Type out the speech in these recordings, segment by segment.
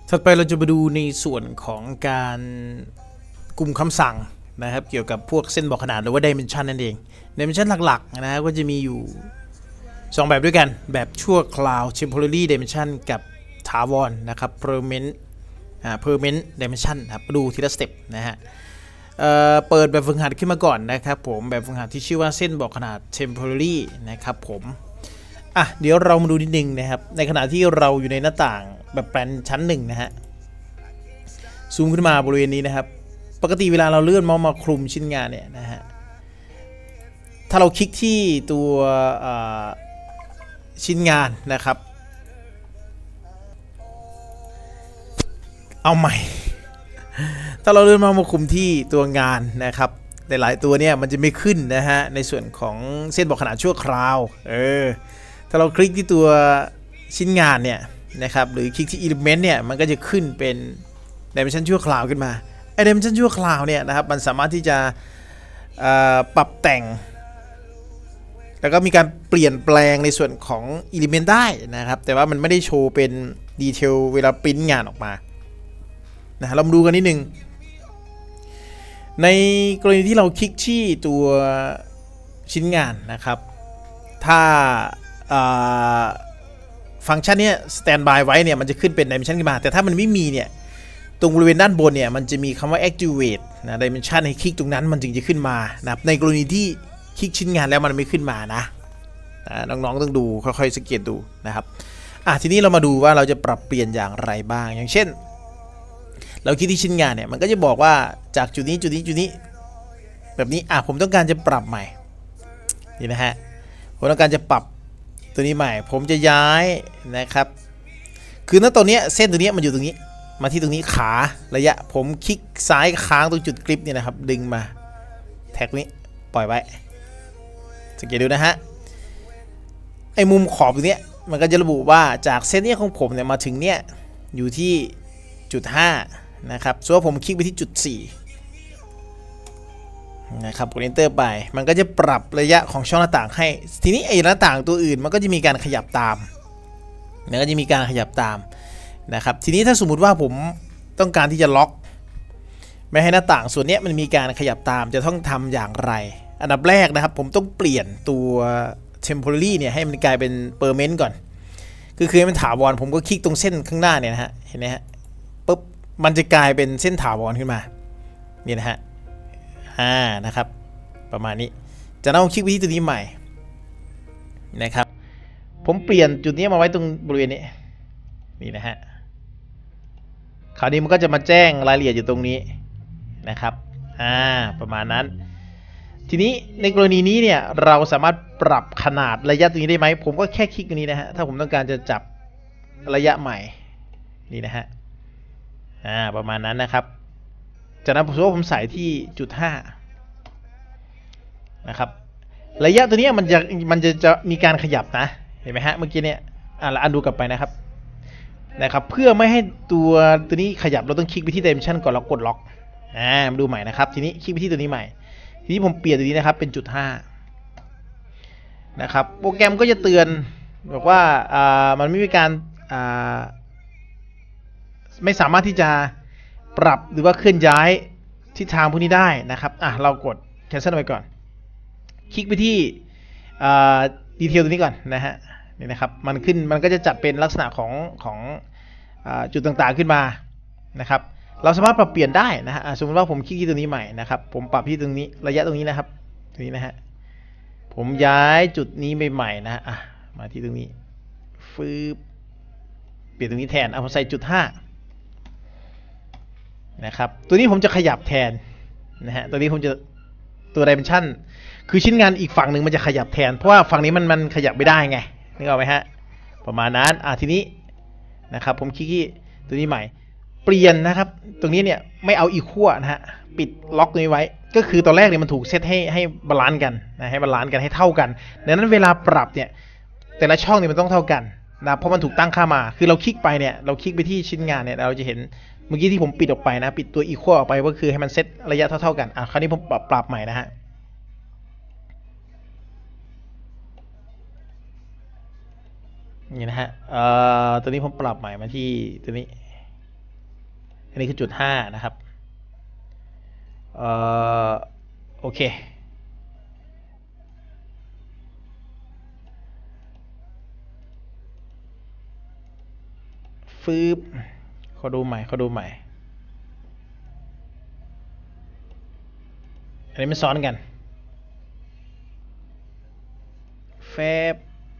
ถัดไปเราจะมาดูในส่วนของการกลุ่มคำสั่งนะครับเกี่ยวกับพวกเส้นบอกขนาดหรือว่า dimension นั่นเอง dimension หลักๆนะก็จะมีอยู่2แบบด้วยกันแบบชั่วคราว temporary dimension กับถาวรนะครับ permanent dimension ครับดูทีละสเต็ปนะฮะเปิดแบบฝึกหัดขึ้นมาก่อนนะครับผมแบบฝึกหัดที่ชื่อว่าเส้นบอกขนาด temporary นะครับผมเดี๋ยวเรามาดูนิดนึงนะครับในขณะที่เราอยู่ในหน้าต่างแบบแปลนชั้น1นะฮะซูมขึ้นมาบริเวณนี้นะครับปกติเวลาเราเลื่อนเมาส์มาคลุมชิ้นงานเนี่ยนะฮะถ้าเราคลิกที่ตัวชิ้นงานนะครับเอาใหม่ถ้าเราเลื่อนเมาส์มาคลุมที่ตัวงานนะครับหลายๆตัวเนี่ยมันจะไม่ขึ้นนะฮะในส่วนของเส้นบอกขนาดชั่วคราวถ้าเราคลิกที่ตัวชิ้นงานเนี่ยนะครับหรือคลิกที่ element เนี่ยมันก็จะขึ้นเป็น dimension ชั่วคราวขึ้นมาไอ้ dimension ชั่วคราวเนี่ยนะครับมันสามารถที่จะปรับแต่งแล้วก็มีการเปลี่ยนแปลงในส่วนของ element ได้นะครับแต่ว่ามันไม่ได้โชว์เป็นดีเทลเวลาปริ้นงานออกมานะเรามาดูกันนิดนึงในกรณีที่เราคลิกที่ตัวชิ้นงานนะครับถ้าฟังก์ชันนี้ standby ไว้เนี่ยมันจะขึ้นเป็น dimension ขึ้นมาแต่ถ้ามันไม่มีเนี่ยตรงบริเวณด้านบนเนี่ยมันจะมีคำว่า activate นะ dimension ให้คลิกตรงนั้นมันจึงจะขึ้นมานะครับในกรณีที่คลิกชิ้นงานแล้วมันไม่ขึ้นมานะน้องๆต้องดูค่อยๆสังเกตดูนะครับทีนี้เรามาดูว่าเราจะปรับเปลี่ยนอย่างไรบ้างอย่างเช่นเราคลิกที่ชิ้นงานเนี่ยมันก็จะบอกว่าจากจุดนี้แบบนี้ผมต้องการจะปรับใหม่นี่นะฮะผมต้องการจะปรับตัวนี้ใหม่ผมจะย้ายนะครับคือณตอนนี้เส้นตัวนี้มันอยู่ตรงนี้มาที่ตรงนี้ขาระยะผมคลิกซ้ายค้างตรงจุดกริปเนี่ยนะครับดึงมาแท็กนี้ปล่อยไว้สังเกตดูนะฮะไอ้มุมขอบตรงนี้มันก็จะระบุว่าจากเส้นนี้ของผมเนี่ยมาถึงเนี่ยอยู่ที่จุด5นะครับส่วนผมคลิกไปที่จุด4นะครับกด enter ไปมันก็จะปรับระยะของช่องหน้าต่างให้ทีนี้ไอ้หน้าต่างตัวอื่นมันก็จะมีการขยับตามนะครับทีนี้ถ้าสมมุติว่าผมต้องการที่จะล็อกไม่ให้หน้าต่างส่วนนี้มันมีการขยับตามจะต้องทำอย่างไรอันดับแรกนะครับผมต้องเปลี่ยนตัว temporary เนี่ยให้มันกลายเป็น permanent ก่อนคือให้มันถาวรผมก็คลิกตรงเส้นข้างหน้าเนี่ยนะฮะเห็นไหมฮะปุ๊บมันจะกลายเป็นเส้นถาวรขึ้นมานี่นะฮะนะครับประมาณนี้จะต้องคลิกไปที่ตัวนี้ใหม่นะครับผมเปลี่ยนจุดนี้มาไว้ตรงบริเวณนี้นี่นะฮะคราวนี้มันก็จะมาแจ้งรายละเอียดอยู่ตรงนี้นะครับประมาณนั้นทีนี้ในกรณีนี้เนี่ยเราสามารถปรับขนาดระยะตรงนี้ได้ไหมผมก็แค่คลิกตรงนี้นะฮะถ้าผมต้องการจะจับระยะใหม่นี่นะฮะประมาณนั้นนะครับจากนั้นผมใส่ที่จุด5นะครับระยะตัวนี้มันจะมีการขยับนะเห็นไหมฮะเมื่อกี้เนี่ยเราอันดูกลับไปนะครับเพื่อไม่ให้ตัวนี้ขยับเราต้องคลิกไปที่ dimension ก่อนแล้วกดล็อกมาดูใหม่นะครับทีนี้คลิกไปที่ตัวนี้ใหม่ทีนี้ผมเปลี่ยนตัวนี้นะครับเป็นจุด5นะครับโปรแกรมก็จะเตือนบอกว่ามันไม่มีการไม่สามารถที่จะปรับหรือว่าเคลื่อนย้ายทิศทางพวกนี้ได้นะครับเรากด cancel ไปก่อนคลิกไปที่ดีเทลตัวนี้ก่อนนะฮะนี่นะครับมันก็จะจัดเป็นลักษณะของจุดต่างๆขึ้นมานะครับเราสามารถปรับเปลี่ยนได้นะฮะสมมติว่าผมคลิกที่ตัวนี้ใหม่นะครับผมปรับที่ตรงนี้ระยะตรงนี้นะครับตรงนี้นะฮะผมย้ายจุดนี้ไปใหม่นะฮะมาที่ตรงนี้ฟืบเปลี่ยนตรงนี้แทนผมใส่จุด5นะครับตัวนี้ผมจะขยับแทนนะฮะตัวนี้ผมจะตัว dimension คือชิ้นงานอีกฝั่งหนึ่งมันจะขยับแทนเพราะว่าฝั่งนี้มันขยับไม่ได้ไงนึกออกไหมฮะประมาณนั้นทีนี้นะครับผมคลิกที่ตัวนี้ใหม่เปลี่ยนนะครับตรงนี้เนี่ยไม่เอาอีกขั้วนะฮะปิดล็อกนี้ไว้ก็คือตอนแรกเนี่ยมันถูกเซตให้บาลานซ์กันนะให้บาลานซ์กันให้เท่ากันดังนั้นเวลาปรับเนี่ยแต่ละช่องเนี่ยมันต้องเท่ากันนะเพราะมันถูกตั้งค่ามาคือเราคลิกไปเนี่ยเราคลิกไปที่ชิ้นงานเนี่ยเราจะเห็นเมื่อกี้ที่ผมปิดออกไปนะปิดตัวอีควอออกไปก็คือให้มันเซตระยะเท่ากันคราวนี้ผมปรับใหม่นะฮะนี่นะฮะตัวนี้ผมปรับใหม่มาที่ตัวนี้อันนี้คือจุด5นะครับโอเคฟืบขอดูใหม่อันนี้มันซ้อนกันแฟบ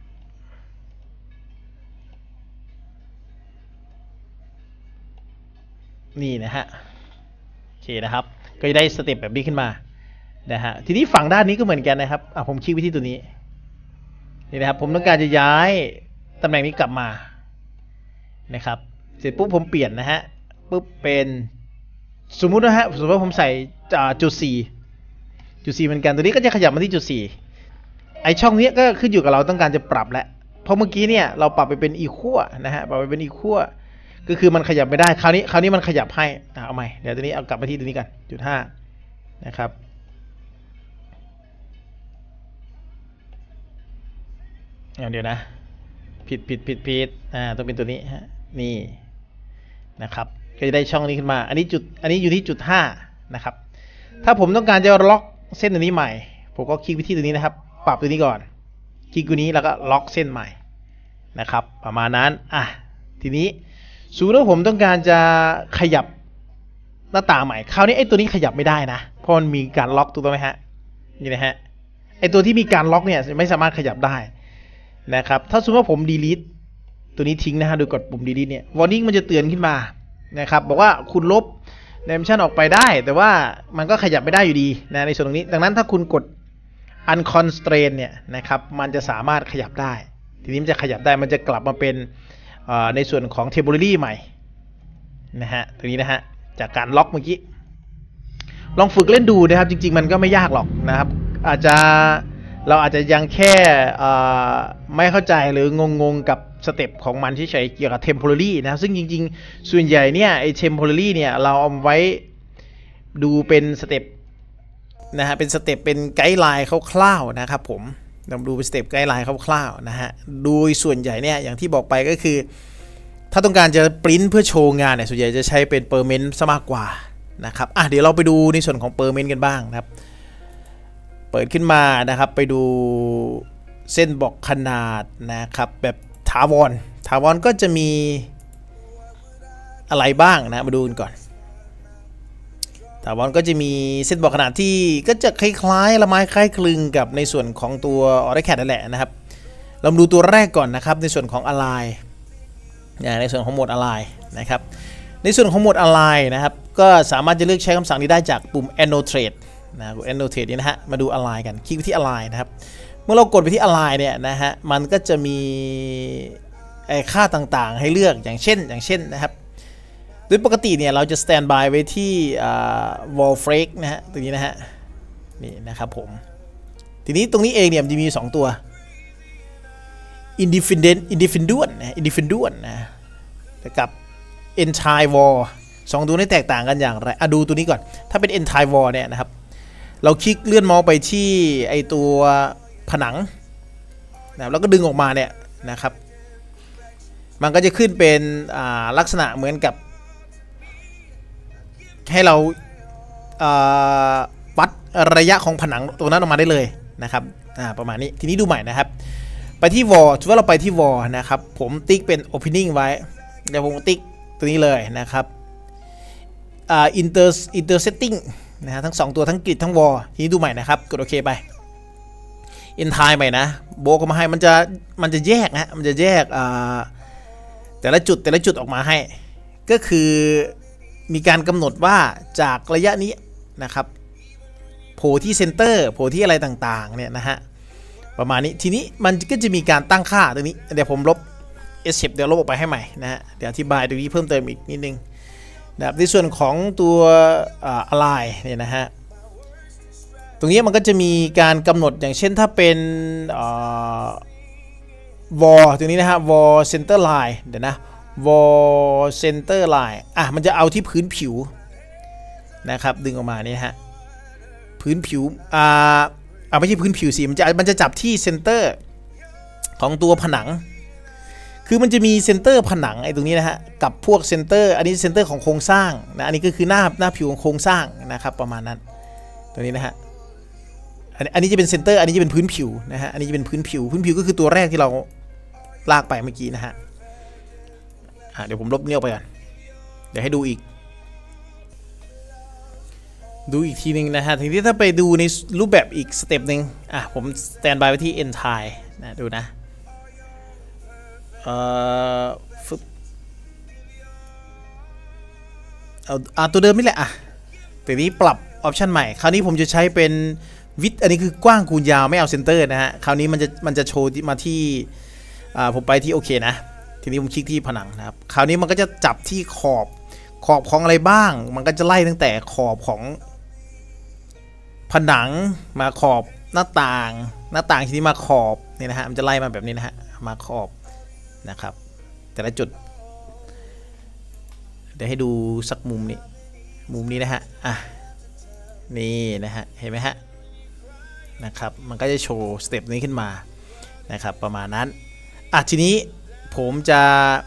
นี่นะฮะโอเคนะครับก็จะได้สเต็ปแบบนี้ขึ้นมานะฮะทีนี้ฝั่งด้านนี้ก็เหมือนกันนะครับผมคลิกไปที่ตัวนี้นี่นะครับผมต้องการจะย้ายตำแหน่งนี้กลับมานะครับเสร็จปุ๊บผมเปลี่ยนนะฮะปุ๊บเป็นสมมุตินะฮะสมมติว่าผมใส่จุด4เหมือนกันตัวนี้ก็จะขยับมาที่จุด4ไอช่องนี้ก็ขึ้นอยู่กับเราต้องการจะปรับแล้วเพราะเมื่อกี้เนี่ยเราปรับไปเป็นอีขั้วนะฮะปรับไปเป็นอีขั้วก็คือมันขยับไม่ได้คราวนี้มันขยับให้เอาใหม่เดี๋ยวตัวนี้เอากลับมาที่ตัวนี้กันจุด5นะครับเดี๋ยวนะผิดต้องเป็นตัวนี้ฮะนี่นะครับก็จะได้ช่องนี้ขึ้นมาอันนี้อยู่ที่จุด5นะครับถ้าผมต้องการจะล็อกเส้นตัวนี้ใหม่ผมก็คลิกไปที่ตัวนี้นะครับปรับตัวนี้ก่อนคลิกตัวนี้แล้วก็ล็อกเส้นใหม่นะครับประมาณนั้นทีนี้สมมติว่าผมต้องการจะขยับหน้าต่างใหม่คราวนี้ไอ้ตัวนี้ขยับไม่ได้นะเพราะมันมีการล็อกถูกต้องไหมฮะนี่นะฮะไอ้ตัวที่มีการล็อกเนี่ยไม่สามารถขยับได้นะครับถ้าสมมติว่าผม delete ตัวนี้ทิ้งนะฮะโดยกดปุ่ม delete เนี่ย warning มันจะเตือนขึ้นมานะครับบอกว่าคุณลบ dimension ออกไปได้แต่ว่ามันก็ขยับไม่ได้อยู่ดีนะในส่วนตรงนี้ดังนั้นถ้าคุณกด unconstrain เนี่ยนะครับมันจะสามารถขยับได้ทีนี้มันจะขยับได้มันจะกลับมาเป็นในส่วนของ temporary ใหม่นะฮะตรงนี้นะฮะจากการล็อกเมื่อกี้ลองฝึกเล่นดูนะครับจริงๆมันก็ไม่ยากหรอกนะครับเราอาจจะยังแค่ไม่เข้าใจหรืองงกับสเต็ปของมันที่ใช้เกี่ยวกับ temporary นะซึ่งจริงๆส่วนใหญ่เนี่ยไอ้ temporary เนี่ยเราเอาไว้ดูเป็นสเต็ปนะฮะเป็นสเต็ปเป็นไกด์ไลน์คร่าวๆนะครับผมเราดูเป็นสเต็ปไกด์ไลน์คร่าวๆนะฮะโดยส่วนใหญ่เนี่ยอย่างที่บอกไปก็คือถ้าต้องการจะปริ้นเพื่อโชว์งานเนี่ยส่วนใหญ่จะใช้เป็นเปอร์เมนต์ซะมากกว่านะครับเดี๋ยวเราไปดูในส่วนของเปอร์เมนต์กันบ้างนะครับเปิดขึ้นมานะครับไปดูเส้นบอกขนาดนะครับแบบถาวรก็จะมีอะไรบ้างนะมาดูกันก่อนถาวรก็จะมีเส้นบอกขนาดที่ก็จะคล้ายๆละไม้คล้ายคลึงกับในส่วนของตัว AutoCAD นั่นแหละนะครับเราดูตัวแรกก่อนนะครับในส่วนของ Align ในส่วนของโหมด Align นะครับในส่วนของโหมด Align นะครับก็สามารถจะเลือกใช้คำสั่งนี้ได้จากปุ่ม Annotate นะ Annotate นี่นะฮะมาดู Align กันคลิกไปที่ Align นะครับเมื่อเรากดไปที่ Align เนี่ยนะฮะมันก็จะมีค่าต่างๆให้เลือกอย่างเช่นนะครับโดยปกติเนี่ยเราจะ stand by ไว้ที่wall break นะฮะตรงนี้นะฮะนี่นะครับผมทีนี้ตรงนี้เองเนี่ยมันจะมี2ตัว independent นะกับ entire wall 2ตัวนี้แตกต่างกันอย่างไรดูตัวนี้ก่อนถ้าเป็น entire wall เนี่ยนะครับเราคลิกเลื่อนเมาส์ไปที่ไอตัวผนังนะแล้วก็ดึงออกมาเนี่ยนะครับมันก็จะขึ้นเป็นลักษณะเหมือนกับให้เราวัดระยะของผนังตัวนั้นออกมาได้เลยนะครับประมาณนี้ทีนี้ดูใหม่นะครับไปที่ wall ถือว่าเราไปที่ wall นะครับผมติ๊กเป็น opening ไว้เดี๋ยวผมติ๊กตัวนี้เลยนะครับintersetting นะฮะทั้ง2ตัวทั้งกริดทั้ง wall ทีนี้ดูใหม่นะครับกดโอเคไป entire ใหม่นะโบก็มาให้มันจะแยกนะมันจะแยกแต่ละจุดออกมาให้ก็คือมีการกำหนดว่าจากระยะนี้นะครับโผล่ที่เซนเตอร์โผล่ที่อะไรต่างๆเนี่ยนะฮะประมาณนี้ทีนี้มันก็จะมีการตั้งค่าตรงนี้เดี๋ยวผมลบ Escape เดี๋ยวลบออกไปให้ใหม่นะฮะเดี๋ยวอธิบายตรงนี้เพิ่มเติมอีกนิดนึงนะครับในส่วนของตัวAlignเนี่ยนะฮะตรงนี้มันก็จะมีการกำหนดอย่างเช่นถ้าเป็นwall ตรงนี้นะฮะ wall center line เดี๋ยวนะ wall center line มันจะเอาที่พื้นผิวนะครับดึงออกมานี่ฮะพื้นผิวไม่ใช่พื้นผิวสิมันจะจับที่เซนเตอร์ของตัวผนังคือมันจะมีเซนเตอร์ผนังไอ้ตรงนี้นะฮะกับพวกเซนเตอร์อันนี้เซนเตอร์ของโครงสร้างนะอันนี้ก็คือหน้าผิวของโครงสร้างนะครับประมาณนั้นตัวนี้นะฮะอันนี้จะเป็นเซนเตอร์อันนี้จะเป็นพื้นผิวนะฮะอันนี้จะเป็นพื้นผิวก็คือตัวแรกที่เราลากไปเมื่อกี้นะฮะเดี๋ยวผมลบเนี่ยออกไปก่อนเดี๋ยวให้ดูอีกทีนึงนะฮะทีนี้ถ้าไปดูในรูปแบบอีกสเต็ปหนึ่งผมสแตนบายไว้ที่ entire นะดูนะเอาตัวเดิมนี่แหละแต่นี้ปรับออปชันใหม่คราวนี้ผมจะใช้เป็นวิดอันนี้คือกว้างคูณยาวไม่เอาเซนเตอร์นะฮะคราวนี้มันจะโชว์มาที่ผมไปที่โอเคนะทีนี้ผมคลิกที่ผนังนะครับคราวนี้มันก็จะจับที่ขอบของอะไรบ้างมันก็จะไล่ตั้งแต่ขอบของผนังมาขอบหน้าต่างทีนี้มาขอบนี่นะฮะมันจะไล่มาแบบนี้นะฮะมาขอบนะครับแต่ละจุดเดี๋ยวให้ดูสักมุมนี้นะฮะนี่นะฮะเห็นไหมฮะนะครับมันก็จะโชว์สเต็ปนี้ขึ้นมานะครับประมาณนั้นทีนี้ผมจะ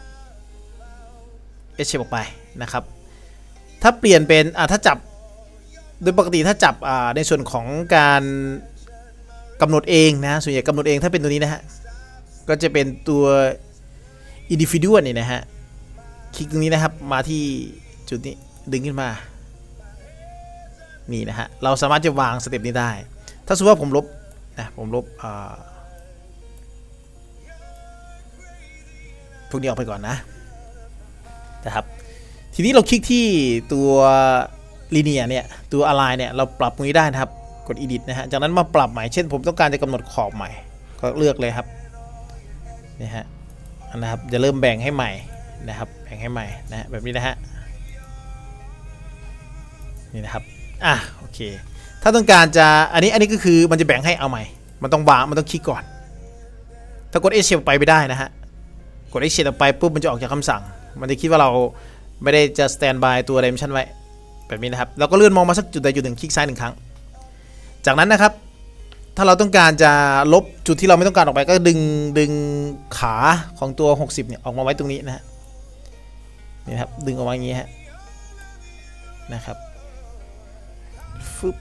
เอชออกไปนะครับถ้าเปลี่ยนเป็นถ้าจับโดยปกติถ้าจับในส่วนของการกำหนดเองนะส่วนใหญ่กำหนดเองถ้าเป็นตัวนี้นะฮะก็จะเป็นตัว individual นี่นะฮะคลิกตรงนี้นะครับมาที่จุดนี้ดึงขึ้นมานี่นะฮะเราสามารถจะวางสเต็ปนี้ได้ถ้าสมมติว่าผมลบพวกนี้ออกไปก่อนนะครับทีนี้เราคลิกที่ตัวลีเนียเนี่ยตัวอะไลน์เนี่ยเราปรับตรงนี้ได้นะครับกด edit นะฮะจากนั้นมาปรับใหม่เช่นผมต้องการจะกำหนดขอบใหม่ก็เลือกเลยครับนี่ฮะนะครับจะเริ่มแบ่งให้ใหม่นะครับแบ่งให้ใหม่นะแบบนี้นะฮะนี่นะครับโอเคถ้าต้องการจะอันนี้ก็คือมันจะแบ่งให้เอาใหม่มันต้องวางมันต้องคลิกก่อนถ้ากด escape ไปไม่ได้นะฮะกด escape ไปปุ๊บมันจะออกจากคำสั่งมันจะคิดว่าเราไม่ได้จะ stand by ตัว dimension ไว้แบบนี้นะครับเราก็เลื่อนมองมาสักจุดใดจุดหนึ่งคลิกซ้าย1 ครั้งจากนั้นนะครับถ้าเราต้องการจะลบจุดที่เราไม่ต้องการออกไปก็ดึงขาของตัว60เนี่ยออกมาไว้ตรงนี้นะฮะนี่ครับดึงออกมาอย่างนี้ฮะนะครับฟึบ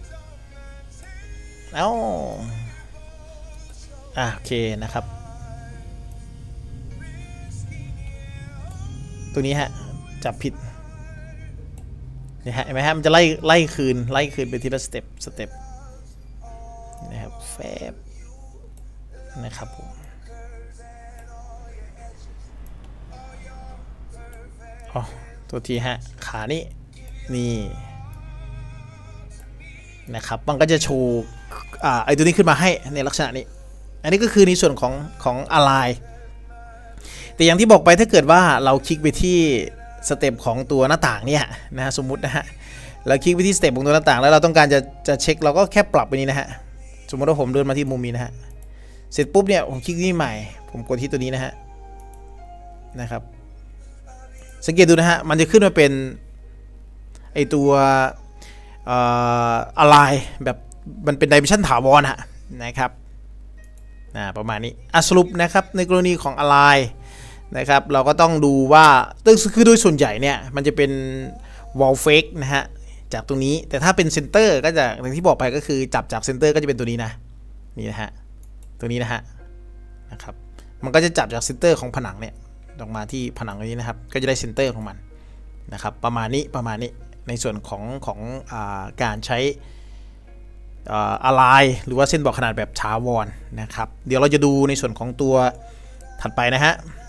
โอเคนะครับตัวนี้ฮะจับผิดนี่ฮะเห็นไหมฮะมันจะไล่คืนไปทีละสเต็ปนะครับแฟบนะครับผมตัวทีฮะขานี่นะครับมันก็จะโชว์ไอตัวนี้ขึ้นมาให้ในลักษณะนี้อันนี้ก็คือในส่วนของอะไรแต่อย่างที่บอกไปถ้าเกิดว่าเราคลิกไปที่สเต็ปของตัวหน้าต่างเนี่ยนะฮะสมมุตินะฮะเราคลิกไปที่สเต็ปของตัวหน้าต่างแล้วเราต้องการจะเช็คเราก็แค่ปรับไปนี้นะฮะสมมติว่าผมเดินมาที่มุมนี้นะฮะเสร็จปุ๊บเนี่ยผมคลิกที่ใหม่ผมกดที่ตัวนี้นะครับสังเกตดูนะฮะมันจะขึ้นมาเป็นไอตัวอะไรแบบมันเป็น dimension ถาวรนะครับประมาณนี้สรุปนะครับในกรณีของอะไรนะครับเราก็ต้องดูว่าคือโดยส่วนใหญ่เนี่ยมันจะเป็น wall fake นะฮะจากตรงนี้แต่ถ้าเป็นเซนเตอร์ก็จะอย่างที่บอกไปก็คือจับจากเซนเตอร์ก็จะเป็นตัวนี้นี่นะฮะตัวนี้นะครับมันก็จะจับจากเซนเตอร์ของผนังเนี่ยออกมาที่ผนังตรงนี้นะครับก็จะได้เซนเตอร์ของมันนะครับประมาณนี้ในส่วนของการใช้อะไรหรือว่าเส้นบอกขนาดแบบถาวรนะครับเดี๋ยวเราจะดูในส่วนของตัวถัดไปนะฮะ